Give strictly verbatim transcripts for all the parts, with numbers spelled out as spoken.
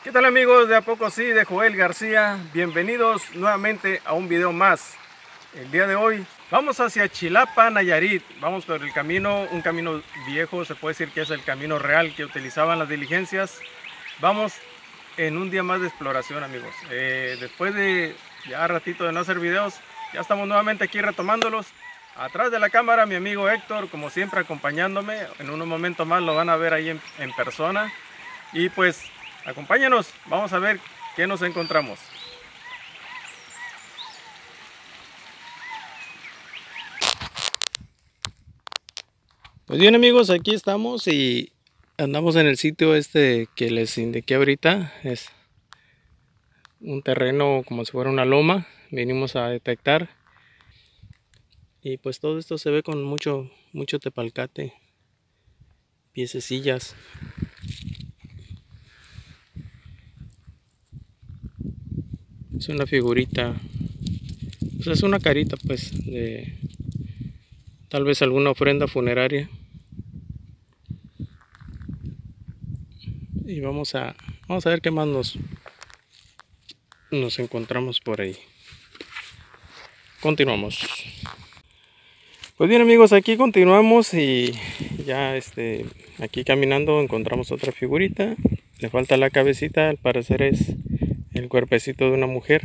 ¿Qué tal amigos de A Poco Sí, de Joel García? Bienvenidos nuevamente a un video más. El día de hoy vamos hacia Chilapa, Nayarit. Vamos por el camino, un camino viejo, se puede decir que es el camino real que utilizaban las diligencias. Vamos en un día más de exploración, amigos. Eh, después de ya ratito de no hacer videos, ya estamos nuevamente aquí retomándolos. Atrás de la cámara mi amigo Héctor, como siempre acompañándome. En unos momentos más lo van a ver ahí en, en persona. Y pues acompáñanos, vamos a ver qué nos encontramos. Pues bien amigos, aquí estamos y andamos en el sitio este que les indiqué ahorita. Es un terreno como si fuera una loma, vinimos a detectar. Y pues todo esto se ve con mucho, mucho tepalcate, piececillas. Es una figurita, pues es una carita pues de tal vez alguna ofrenda funeraria. Y vamos a, vamos a ver qué más nos, nos encontramos por ahí. Continuamos. Pues bien amigos, aquí continuamos y ya este, aquí caminando encontramos otra figurita. Le falta la cabecita, al parecer es el cuerpecito de una mujer.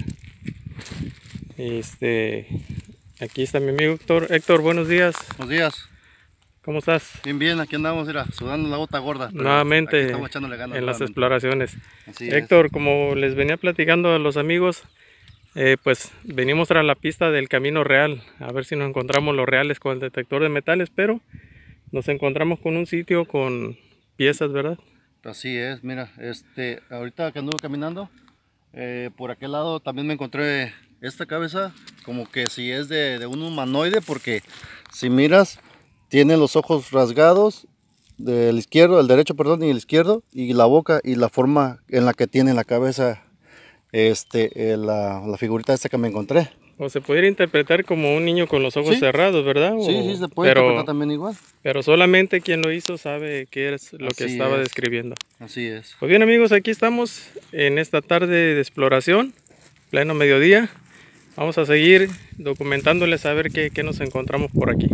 Este, aquí está mi amigo Héctor. Héctor, buenos días. Buenos días. ¿Cómo estás? Bien, bien, aquí andamos, mira, sudando la gota gorda. Nuevamente en las nuevamente. exploraciones. Así Héctor, es. Como les venía platicando a los amigos, eh, pues venimos tras la pista del camino real, a ver si nos encontramos los reales con el detector de metales, pero nos encontramos con un sitio con piezas, ¿verdad? Así es, mira, este, ahorita que anduve caminando, eh, por aquel lado también me encontré esta cabeza, como que si es de, de un humanoide, porque si miras, tiene los ojos rasgados, del izquierdo, el derecho, perdón, y el izquierdo, y la boca y la forma en la que tiene la cabeza. Este, eh, la, la figurita esta que me encontré. O se pudiera interpretar como un niño con los ojos ¿Sí? cerrados, ¿verdad? O, sí, sí, se puede pero, interpretar también igual. Pero solamente quien lo hizo sabe qué es lo Así que estaba es. describiendo. Así es. Pues bien amigos, aquí estamos en esta tarde de exploración, pleno mediodía. Vamos a seguir documentándoles a ver qué, qué nos encontramos por aquí.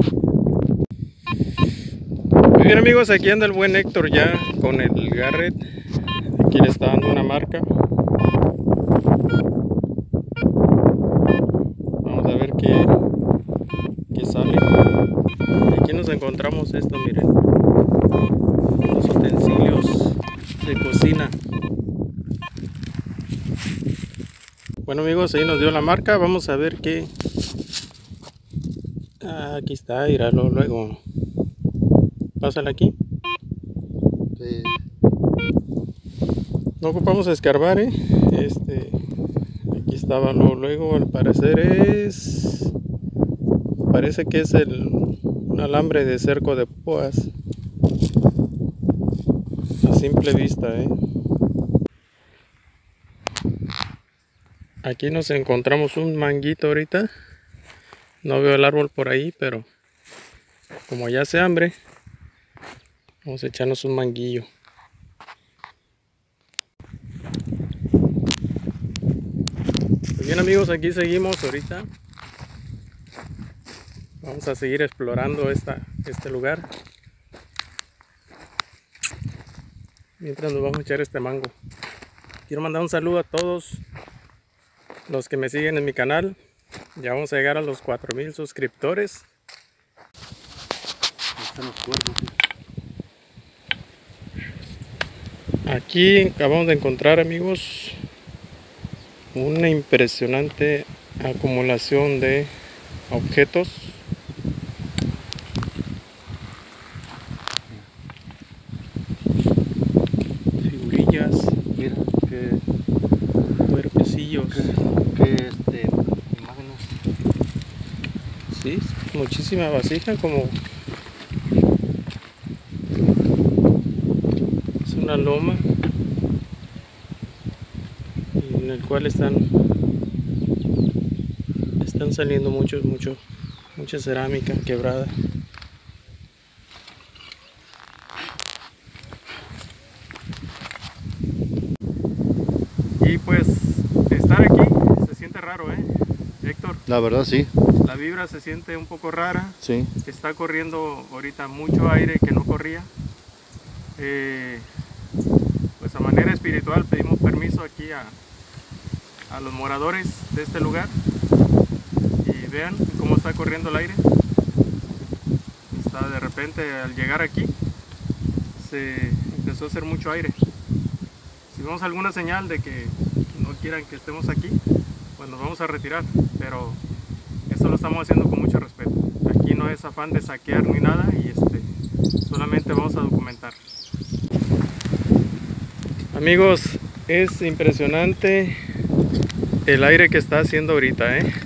Muy bien amigos, aquí anda el buen Héctor ya con el Garrett. Aquí le está dando una marca. Vamos a ver qué, qué sale. Aquí nos encontramos esto, miren. Los utensilios de cocina. Bueno amigos, ahí nos dio la marca. Vamos a ver qué. Ah, aquí está, íralo luego. Pásala aquí. Sí. No ocupamos escarbar, ¿eh? Este, aquí estaba luego, luego, al parecer es... Parece que es el, un alambre de cerco de púas. A simple vista, ¿eh? Aquí nos encontramos un manguito ahorita. No veo el árbol por ahí, pero como ya hace hambre, vamos a echarnos un manguillo. Pues bien amigos, aquí seguimos ahorita. Vamos a seguir explorando esta, este lugar. Mientras nos vamos a echar este mango. Quiero mandar un saludo a todos los que me siguen en mi canal. Ya vamos a llegar a los cuatro mil suscriptores. Están los cuervos. Aquí acabamos de encontrar amigos una impresionante acumulación de objetos. Figurillas. Mira que cuerpecillos. Que, que este imágenes. Sí, muchísima vasija, como es una loma en el cual están están saliendo muchos mucho mucha cerámica quebrada. Y pues estar aquí se siente raro, ¿eh, Héctor? La verdad sí. La vibra se siente un poco rara. Sí. Está corriendo ahorita mucho aire que no corría. Eh, pues a manera espiritual pedimos permiso aquí a, a los moradores de este lugar. Y vean cómo está corriendo el aire. Está de repente al llegar aquí se empezó a hacer mucho aire. Si vemos alguna señal de que no quieran que estemos aquí, pues nos vamos a retirar, pero esto lo estamos haciendo con mucho respeto. Aquí no es afán de saquear ni nada, y este, solamente vamos a documentar. Amigos, es impresionante el aire que está haciendo ahorita, ¿eh?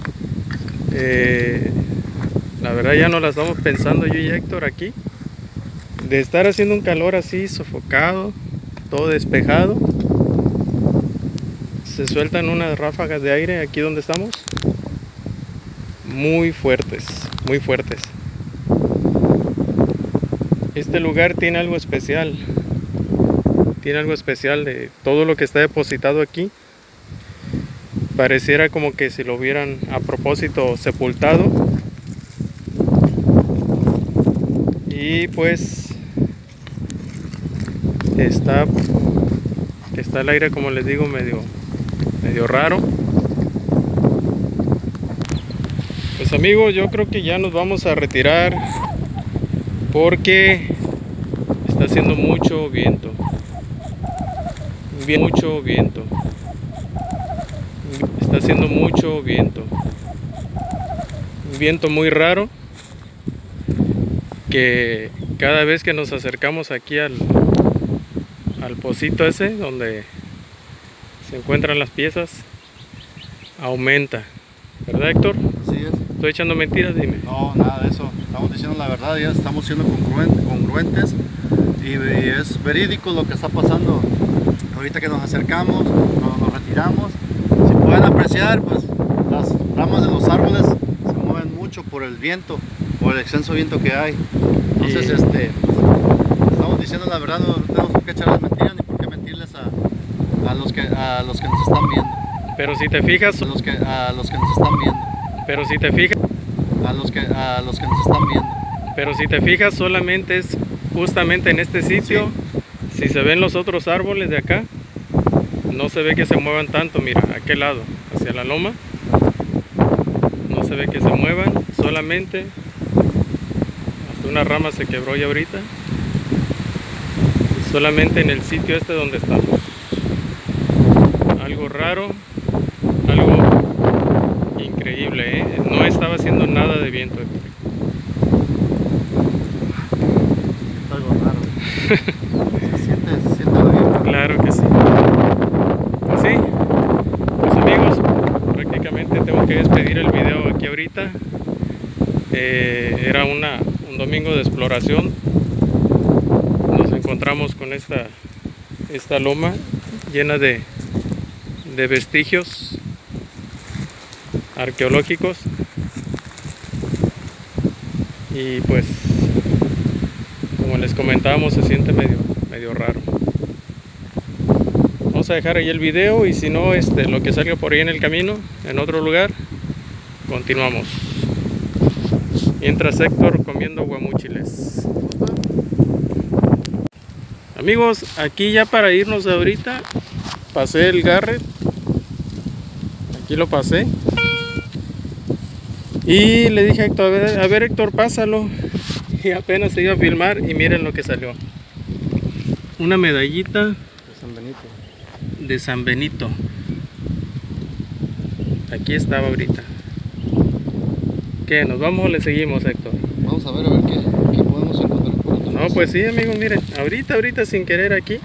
Eh, la verdad ya no la estamos pensando yo y Héctor aquí. De estar haciendo un calor así, sofocado, todo despejado, se sueltan unas ráfagas de aire aquí donde estamos, muy fuertes, muy fuertes. Este lugar tiene algo especial, tiene algo especial de todo lo que está depositado aquí. Pareciera como que si lo hubieran a propósito sepultado. Y pues está, está el aire, como les digo, medio, medio raro. Pues amigos, yo creo que ya nos vamos a retirar porque está haciendo mucho viento. Bien, mucho viento. Está haciendo mucho viento. Un viento muy raro que cada vez que nos acercamos aquí al, al pocito ese donde se encuentran las piezas, aumenta. ¿Verdad, Héctor? Así es. ¿Estoy echando mentiras? Dime. No, nada de eso. Estamos diciendo la verdad, ya estamos siendo congruentes, congruentes y, y es verídico lo que está pasando. Ahorita que nos acercamos, nos, nos retiramos. Si pueden apreciar, pues las ramas de los árboles se mueven mucho por el viento, por el extenso viento que hay. Entonces, Y... este, estamos diciendo la verdad, no tenemos por qué echarles mentiras ni por qué mentirles a, a, los, que, a los que nos están viendo. Pero si te fijas, A los que, a los que nos están viendo. pero si te fijas, A los que, a los que nos están viendo. pero si te fijas, solamente es justamente en este sitio. Sí. Si se ven los otros árboles de acá, no se ve que se muevan tanto. Mira, a aquel lado, hacia la loma, no se ve que se muevan, solamente hasta una rama se quebró ya ahorita, solamente en el sitio este donde estamos. Algo raro, algo increíble, ¿eh? No estaba haciendo nada de viento. Algo raro. Se siente, se siente el viento. Claro que sí. Pues sí, pues amigos, prácticamente tengo que despedir el video aquí ahorita. Eh, era una, un domingo de exploración. Nos encontramos con esta, esta loma llena de, de vestigios arqueológicos. Y pues, como les comentábamos, se siente medio, medio raro. Vamos a dejar ahí el video y si no, este, lo que salga por ahí en el camino, en otro lugar, continuamos. Mientras Héctor comiendo guamúchiles. Amigos, aquí ya para irnos ahorita, pasé el Garrett. Aquí lo pasé. Y le dije a Héctor, a ver, a ver Héctor, pásalo. Y apenas se iba a filmar y miren lo que salió. Una medallita De San Benito. de San Benito. Aquí estaba ahorita. ¿Qué? ¿Nos vamos o le seguimos, Héctor? Vamos a ver a ver qué, qué podemos encontrar por otro lado. No, pues sí, amigos, miren, ahorita, ahorita sin querer aquí.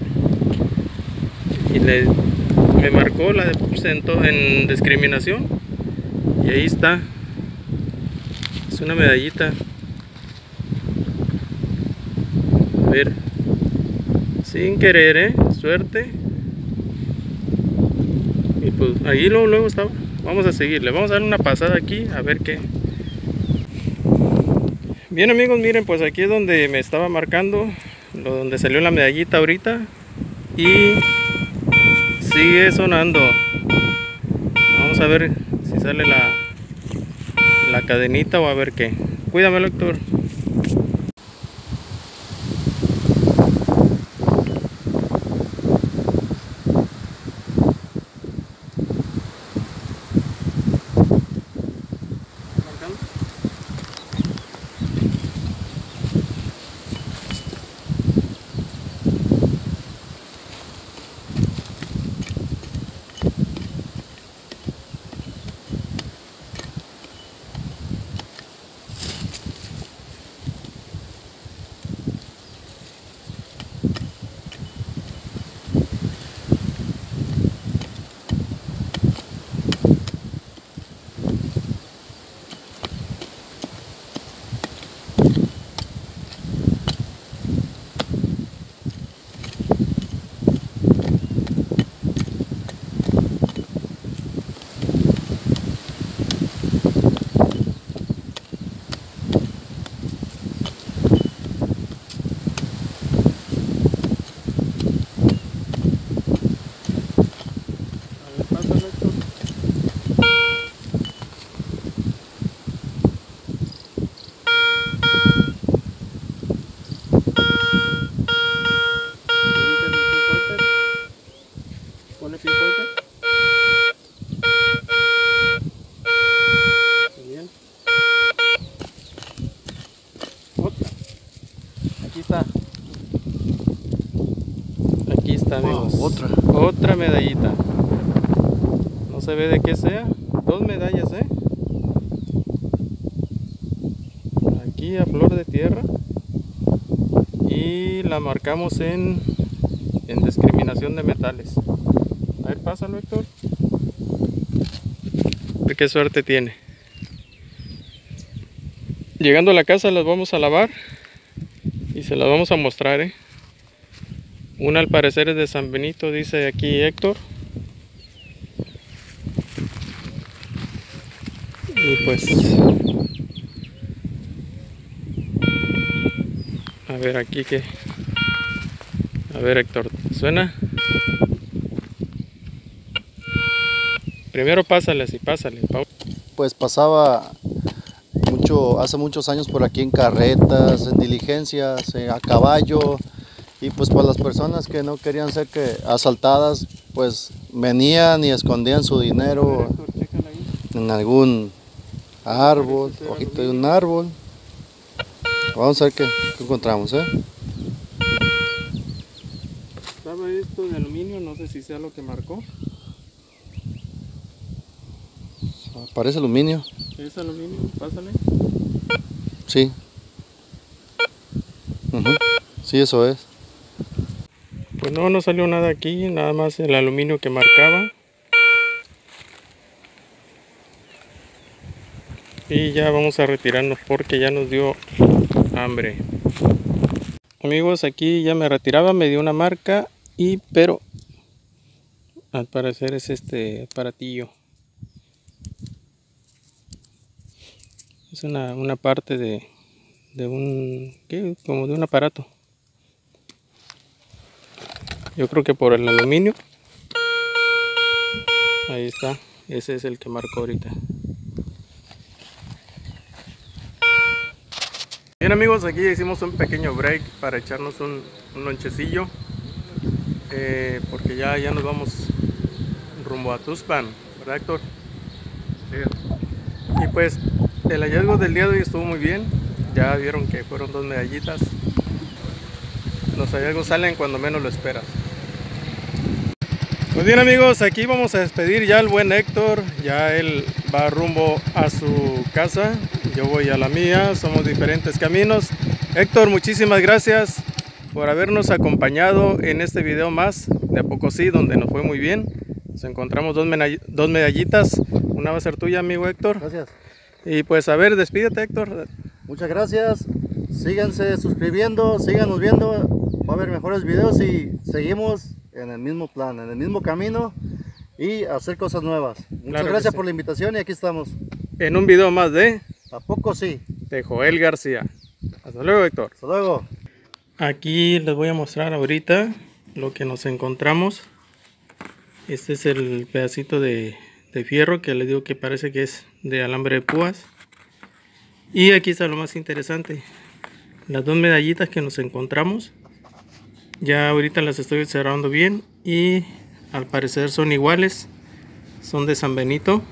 Y le, me marcó la en, en discriminación. Y ahí está. Es una medallita. A ver. Sin querer, ¿eh? Suerte. Y pues ahí luego, luego estaba. Vamos a seguirle. Vamos a dar una pasada aquí a ver qué. Bien, amigos, miren, pues aquí es donde me estaba marcando, lo donde salió la medallita ahorita. Y sigue sonando. Vamos a ver si sale la, la cadenita o a ver qué. Cuídamelo, Héctor. Aquí está, amigos. Oh, otra. Otra medallita. No se ve de qué sea. Dos medallas, ¿eh? Aquí a flor de tierra. Y la marcamos en, en discriminación de metales. A ver, pásalo, Héctor. A ver qué suerte tiene. Llegando a la casa las vamos a lavar y se las vamos a mostrar, ¿eh? Una al parecer es de San Benito, dice aquí Héctor. Y pues, a ver aquí que, a ver, Héctor, ¿suena? Primero pásales y pásale. Pues pasaba mucho, hace muchos años por aquí en carretas, en diligencias, eh, a caballo. Y pues para las personas que no querían ser que asaltadas, pues venían y escondían su dinero en algún árbol, hojita de un árbol. Vamos a ver qué, qué encontramos, ¿eh? Estaba esto de aluminio, no sé si sea lo que marcó. Parece aluminio. ¿Es aluminio? Pásale. Sí. Uh-huh. Sí, eso es. Pues no, no salió nada aquí, nada más el aluminio que marcaba. Y ya vamos a retirarnos porque ya nos dio hambre. Amigos, aquí ya me retiraba, me dio una marca y pero al parecer es este aparatillo. Es una, una parte de, de un, ¿qué? Como de un aparato. Yo creo que por el aluminio. Ahí está. Ese es el que marcó ahorita. Bien, amigos, aquí hicimos un pequeño break para echarnos un, un lonchecillo. Eh, porque ya, ya nos vamos rumbo a Tuxpan, ¿verdad, Héctor? Sí. Y pues el hallazgo del día de hoy estuvo muy bien. Ya vieron que fueron dos medallitas. Los hallazgos salen cuando menos lo esperas. Pues bien, amigos, aquí vamos a despedir ya al buen Héctor. Ya él va rumbo a su casa, yo voy a la mía, somos diferentes caminos. Héctor, muchísimas gracias por habernos acompañado en este video más de A Poco Sí, donde nos fue muy bien. Nos encontramos dos, dos medallitas, una va a ser tuya, amigo Héctor. Gracias. Y pues a ver, despídete, Héctor. Muchas gracias, síganse suscribiendo, síganos viendo, va a haber mejores videos y seguimos en el mismo plan, en el mismo camino y hacer cosas nuevas. Muchas Claro gracias sí. por la invitación y aquí estamos. En un video más de ¿A Poco Sí? De Joel García. Hasta luego, Héctor. Hasta luego. Aquí les voy a mostrar ahorita lo que nos encontramos Este es el pedacito de, de fierro que les digo que parece que es de alambre de púas. Y aquí está lo más interesante, las dos medallitas que nos encontramos. Ya ahorita las estoy observando bien y al parecer son iguales, son de San Benito.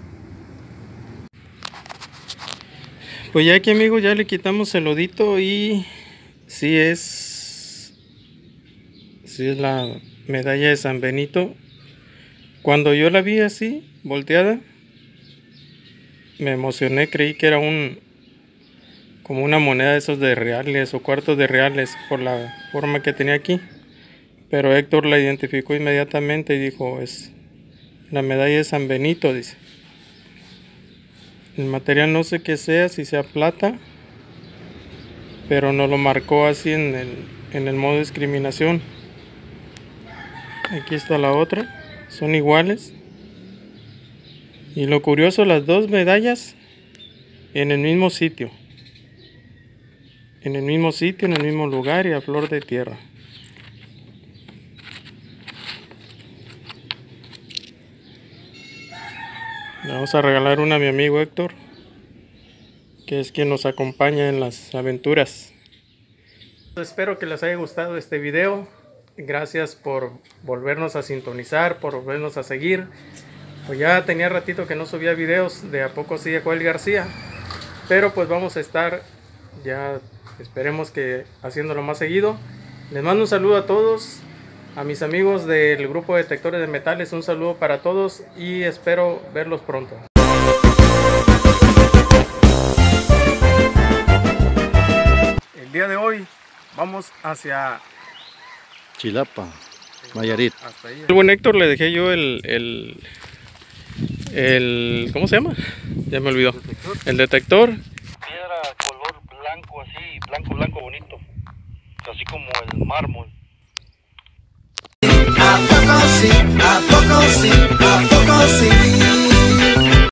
Pues ya aquí, amigos, ya le quitamos el lodito y sí es, sí es la medalla de San Benito. Cuando yo la vi así, volteada, me emocioné, creí que era un como una moneda de esos de reales o cuartos de reales por la forma que tenía aquí. Pero Héctor la identificó inmediatamente y dijo, es la medalla de San Benito, dice. El material no sé qué sea, si sea plata, pero no lo marcó así en el, en el modo de discriminación. Aquí está la otra, son iguales. Y lo curioso, las dos medallas en el mismo sitio. En el mismo sitio, en el mismo lugar y a flor de tierra. Le vamos a regalar una a mi amigo Héctor, que es quien nos acompaña en las aventuras. Espero que les haya gustado este video. Gracias por volvernos a sintonizar, por volvernos a seguir. Pues ya tenía ratito que no subía videos de A Poco Sí de Joel García, pero pues vamos a estar ya, esperemos que haciéndolo más seguido. Les mando un saludo a todos, a mis amigos del grupo de detectores de metales, un saludo para todos y espero verlos pronto. El día de hoy vamos hacia Chilapa, Nayarit. Hasta ahí. El buen Héctor le dejé yo el, el, el, ¿cómo se llama? Ya me olvidó. ¿Detector? El detector. Piedra color blanco así, blanco, blanco bonito. Así como el mármol. A poco sí, a poco sí.